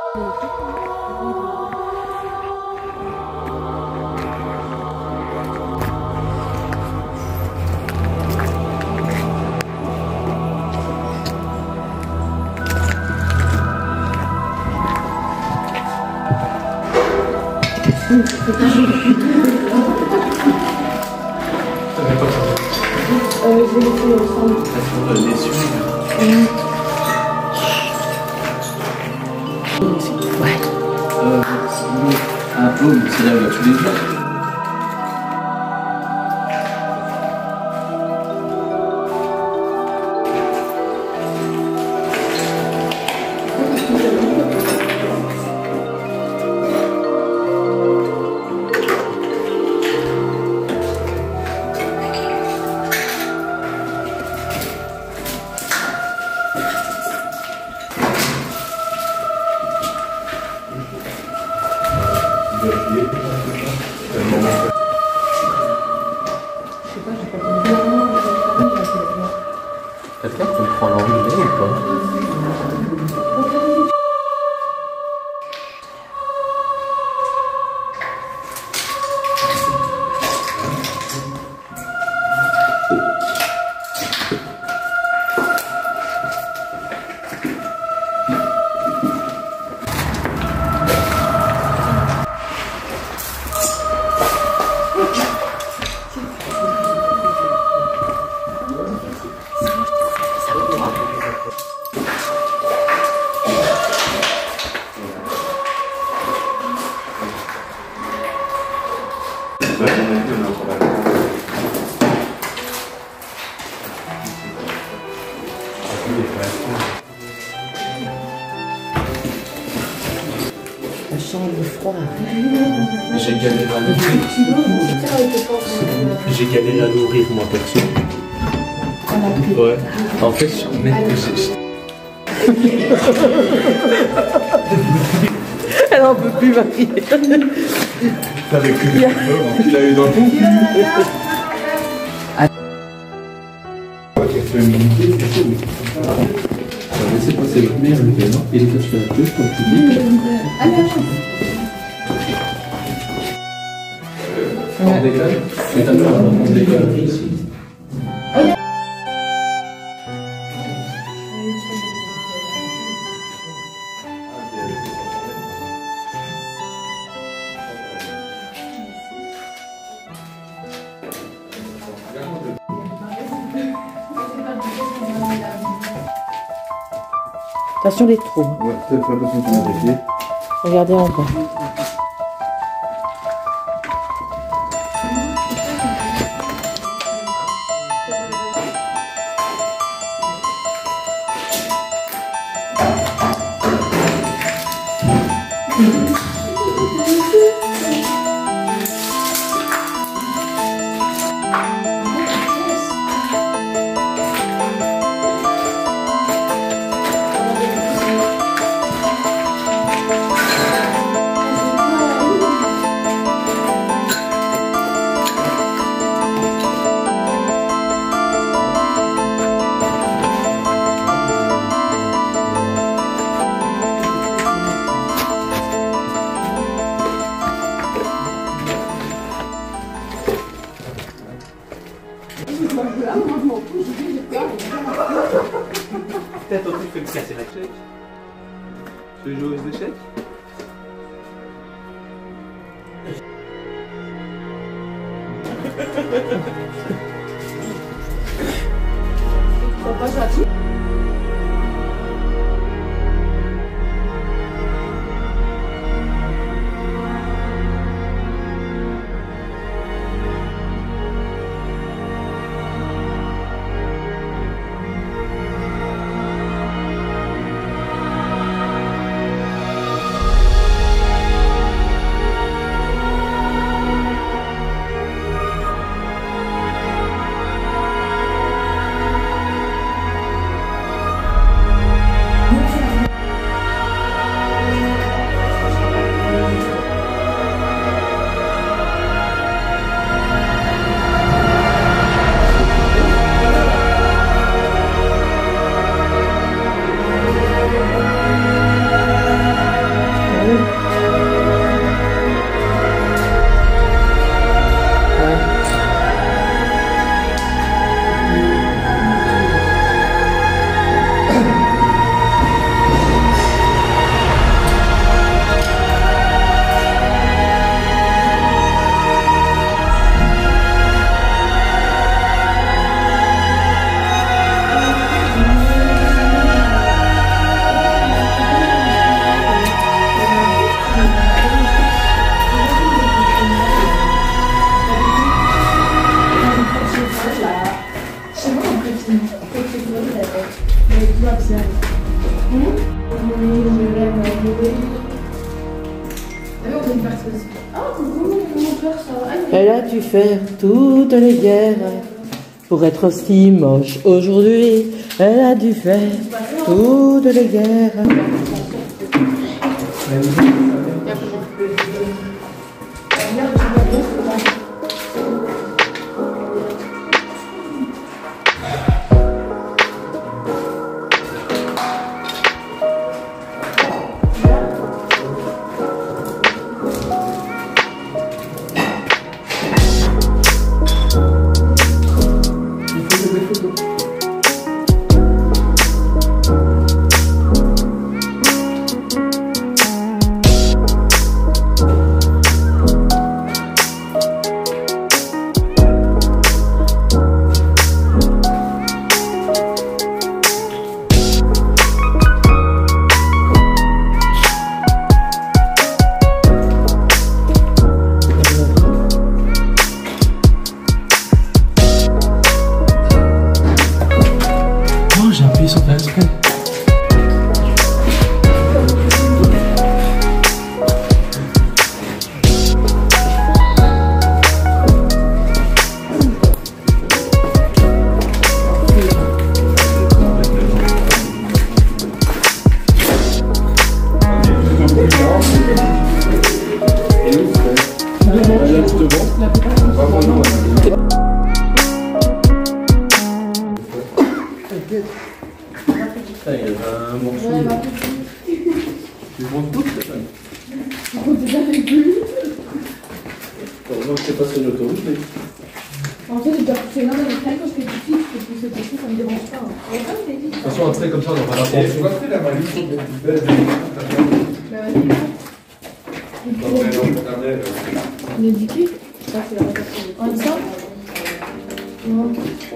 J'ai laissé ensemble. Ouais. Un peu, c'est là où il y a tous les jours. Quelqu'un comprend l'anglais ou pas? La chambre froide. J'ai galéré à l'ouvrir. J'ai galéré à l'ouvrir moi perso. Ouais. En fait, Elle en peut plus, Marie. t'avais que tu l'as eu dans le fond. Laissez passer votre mère, le piano, et les caches la queue, comme tu dis. On décale. C'est à nous, on décale ici. Attention les trous. Ouais, fais attention à ton pied. Regardez en bas. Peut-être au truc fait me casser la chèque. Tu veux jouer aux échecs? Mais tu vas bien. Oui, je l'aime jouer. Ah, on peut faire ça aussi. Ah, coucou, comment faire ça? Elle a dû faire toutes les guerres pour être aussi moche aujourd'hui. Elle a dû faire toutes les guerres. J'ai appuyé sur la scène. Il y avait un morceau. Tu vois tout ça? Heureusement que c'est pas sur une autoroute. En fait, j'ai déjà poussé l'un dans les trains quand j'étais petite, je peux pousser dessus, ça me dérange pas. De toute façon, un trait comme ça, on va la Et tu vois que la malice des plus belles On est dit qui? Je crois que c'est la rédaction. En disant? Non.